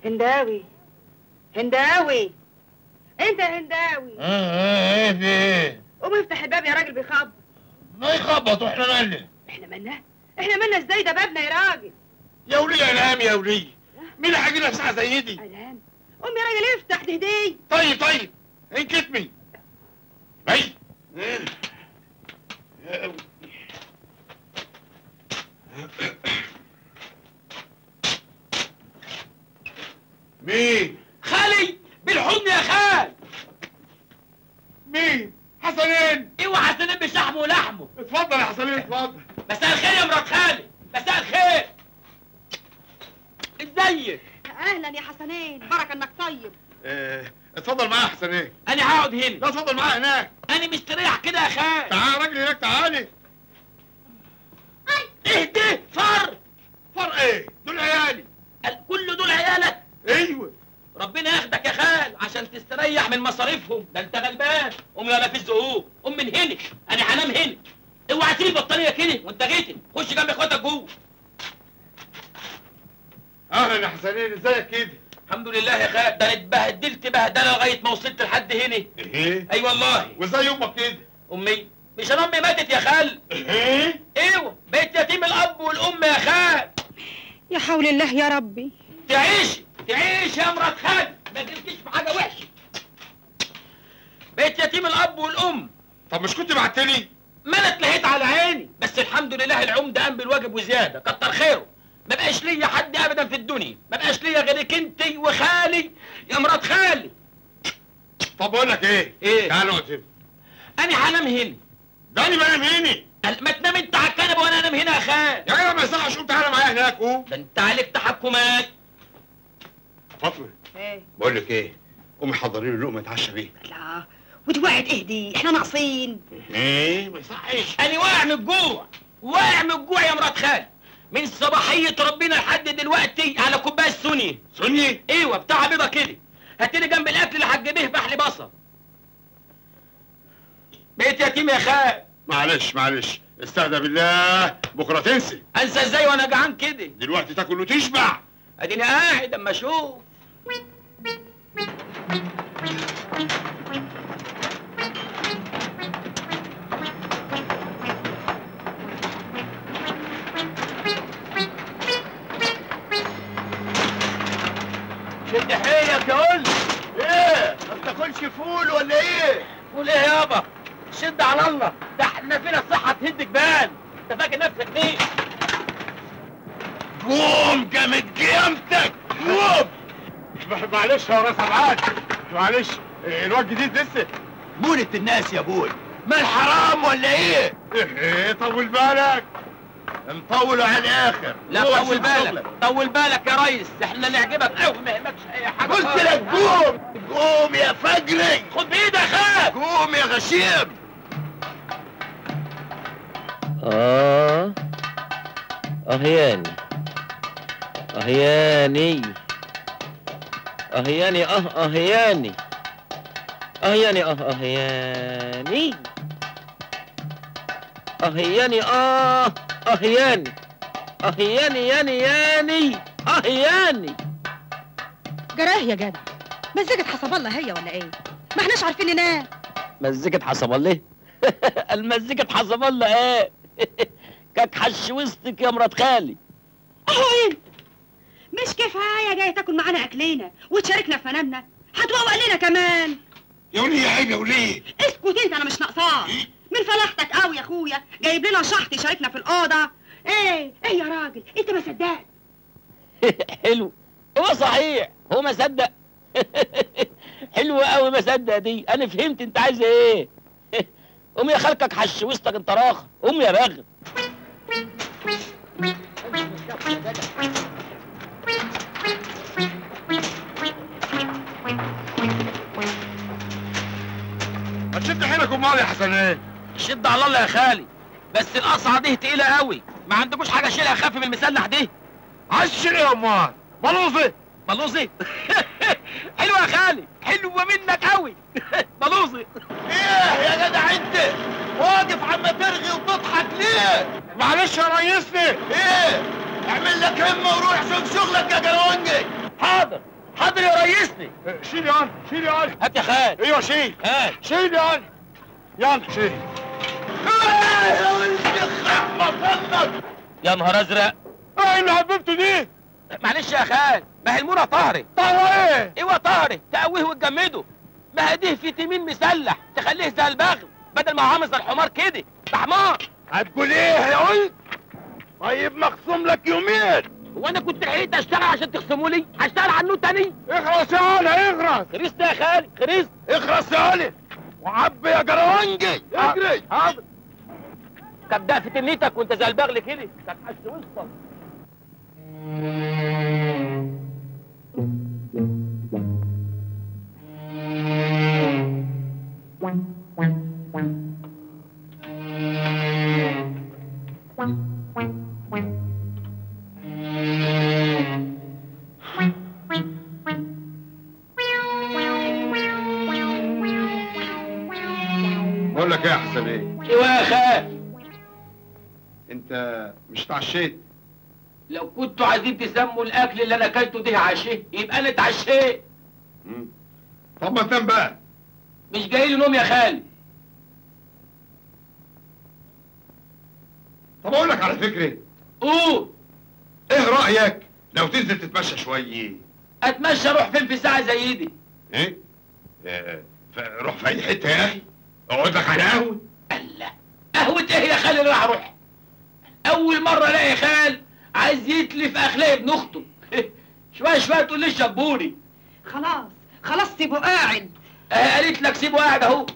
هنداوي هنداوي، انت هنداوي. ايه في ايه؟ قوم افتح الباب يا راجل، بيخبط. ما يخبط واحنا مالنا؟ احنا مالنا؟ احنا مالنا ازاي؟ ده بابنا يا راجل. يا وليه الهام يا وليه، مين اللي هيجي لنا في ساعه زي دي؟ الهام. قوم يا راجل افتح، دي هديه. طيب انكتمي. اي مين؟ خالي بالحضن يا خال. مين؟ حسنين. اوعى حسنين بشحمه ولحمه. اتفضل يا حسنين اتفضل. مساء الخير يا مرات خالي. مساء الخير. ازيك؟ اهلا يا حسنين، بركه انك طيب. اتفضل معايا يا حسنين. انا هقعد هنا. لا اتفضل معايا هناك. انا مستريح كده يا خال. تعال يا راجل هناك تعالي. اهدي فر. فر ايه؟ دول عيالي. كل دول عيالك؟ ايوه. ربنا ياخدك يا خال عشان تستريح من مصاريفهم، ده انت غلبان. قوم يلا في الزقوق، قوم من هنا، انا هنام هنا. اوعى تسيب البطانيه كده وانت غيتن، خش جنب اخواتك جوه. اهلا يا حسنين، ازيك كده؟ الحمد لله يا خال، ده انا اتبهدلت بهدله لغايه ما وصلت لحد هنا. ايه؟ اي والله. وازاي امك كده؟ امي؟ مش انا امي ماتت يا خال؟ ايه؟ ايوه، بقيت يتيم الاب والام يا خال. يا حول الله يا ربي. تعيش يا مرات خال، ما تجيبكيش في حاجه وحشه. بقيت يتيم الاب والام. طب مش كنت بعتلي؟ ما انا اتلهيت على عيني، بس الحمد لله العمده قام بالواجب وزياده، كتر خيره. ما بقاش ليا حد ابدا في الدنيا، ما بقاش ليا غيرك انت وخالي يا مرات خالي. طب بقول لك ايه؟ تعال نقعد هنا. انا هنام هنا. ده انا بنام هنا. ما تنام انت على الكنبه وانا انام هنا يا خال. يا جدع ما يصحش، قوم تعالى معايا هناك قوم. ده انت عليك تحكمات. فاطمه. ايه؟ بقول لك ايه؟ قومي حضري لي لقمه اتعشى بيها. لا ودي وقعت اهدي، احنا ناقصين. ايه؟ ما يصحش. انا واقع من الجوع، واقع من الجوع يا مرات خالي. من صباحيه ربنا لحد دلوقتي على كوبايه سوني. سوني؟ ايوه بتاع بيضه كده. هاتلي جنب الاكل اللي هتجيبيه بحلي بصل. بقيت يتيم يا خال. معلش استهدى بالله، بكره تنسى. انسى ازاي وانا جعان كده؟ دلوقتي تاكل وتشبع. اديني قاعد اما اشوف. شد حيلك يا ولد. ايه؟ ما بتاكلش فول ولا ايه؟ قول ايه يابا؟ شد على الله، ده احنا فينا الصحه تهد جبال. انت فاكر نفسك مين؟ قوم جامد قيامتك، قوم. معلش يا راس ابعاد، معلش الواد جديد لسه. مولة الناس يا ابوي، ما الحرام ولا ايه؟ ايه طول بالك. مطولوا على الاخر. لا طول بالك، طول بالك يا ريس، احنا نعجبك قوي ما يهمكش اي حاجه. قلت لك قوم، قوم يا فجري. خد بايدك يا خال. قوم يا غشيم. أهياني أهياني أهياني أهياني أهياني أهياني أهياني أهياني أهياني ياني أهياني. جراه يا جدع، مزيكة حسب الله هي ولا ايه؟ ما احناش عارفين ننام. مزيكة حسب الله؟ المزيكة حسب الله ايه؟ كاك حش وسطك يا مرات خالي. اهو انت مش كفايه جاي تاكل معانا اكلنا وتشاركنا في منامنا، هتوقع لنا كمان. يا وليه عيب يا وليه. اسكت انت، انا مش ناقصاك من فلاحتك قوي يا اخويا، جايب لنا شحط يشاركنا في الاوضه. ايه يا راجل انت ما صدقت. حلو، هو صحيح هو ما صدق. حلو قوي ما صدق دي، انا فهمت انت عايز ايه. قوم يا خالكك حش وسطك انت راخ، قوم يا راغب. ما تشد حيلك امال يا حسنين. شد على الله يا خالي، بس القصعه دي تقيله قوي، ما عندكوش حاجه اشيلها اخف من المسلح دي؟ عايز تشيل ايه يا امال؟ بلوزي. بلوزي؟ حلوه يا خالي، حلوه منك قوي. بلوزي. ايه يا جدع انت واقف عم ترغي وتضحك ليه؟ معلش يا ريسني. ايه؟ اعمل لك همه وروح شوف شغلك يا جرونجي. حاضر حاضر يا ريسني. شيل يلا شيل يلا. هات يا خال. ايوه شيل. هات. شيل يلا. يلا شيل. يا نهار ازرق. ايه اللي حببته دي؟ معلش يا خال، ما هي المونه طهري. طهوة ايه؟ ايوه طهري، تقويه وتجمده. ما هديه فيتامين مسلح تخليه زي البغل، بدل ما هو عامل زي الحمار كده. ده حمار. هتقول ايه يا ولد؟ طيب مخصوم لك يومين. هو انا كنت لحقت اشتغل عشان تخصموا لي؟ هشتغل عنه تاني؟ اخرس يا ولد اخرس. خريست يا خالي، خريست. اخرس يا ولد. وعبي يا جروانجي. اجري. حاضر. كبدأ في تنيتك وانت زي البغل كده، تتحش وسطك. بقول لك ايه يا حسن ايه؟ ايوه يا خال. انت مش اتعشيت؟ لو كنتوا عايزين تسموا الاكل اللي انا اكلته ده عشاء يبقى انا اتعشيت. طب ما تنام بقى. مش جاي لي نوم يا خالي. طب اقول لك على فكره. قول. ايه رايك لو تنزل تتمشى شويه؟ اتمشى اروح فين في ساعه زي دي؟ ايه؟ روح في اي حته يا اخي. اقعد لك على قهوه. الله، قهوه ايه يا خالي اللي راح اروح؟ اول مره الاقي خال عايز يتلف اخلاق ابن اخته. شويه شويه تقول لي شبوني. خلاص خلاص سيبه قاعد. قالت لك سيبه قاعد اهو.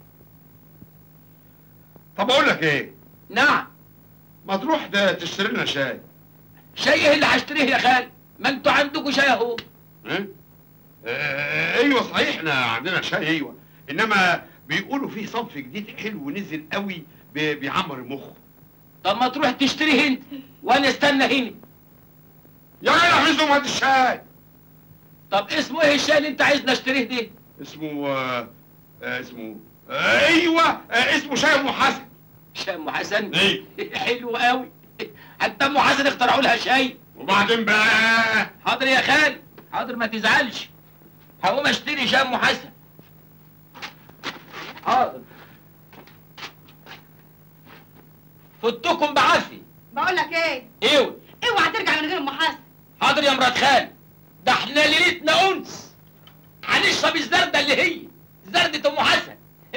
طب اقول لك ايه؟ نعم. ما تروح ده تشتري لنا شاي. شاي ايه اللي هشتريه يا خال؟ ما انتوا عندكم شاي اهو. ايه؟ ايوه صحيح احنا عندنا شاي ايوه، انما بيقولوا فيه صنف جديد حلو نزل قوي بيعمر المخ. طب ما تروح تشتريه انت وانا استنى هنا. يا جدع حزم هات الشاي. طب اسمه ايه الشاي اللي انت عايزني اشتريه ده؟ اسمه ايوه اسمه شاي ام حسن. شاي ام حسن؟ ايه حلو قوي. حتى ام حسن اخترعوا لها شاي. وبعدين بقى. حاضر يا خالي، حاضر ما تزعلش. هقوم اشتري شاي ام حسن. حاضر. فتكم بعافيه. بقول لك ايه؟ ايوه. اوعى ترجع من غير ام حسن. حاضر يا مرات خالي. ده احنا ليلتنا انس. هنشرب الزردة اللي هي زردة ام حسن.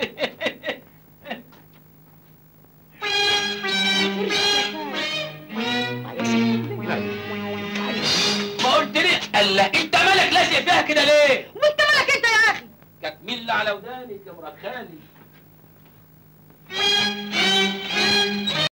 ما قلت لي الله، انت مالك لازق فيها كده ليه؟ وانت مالك انت يا اخي؟ كانت مين على ودانك يا مرات خالي؟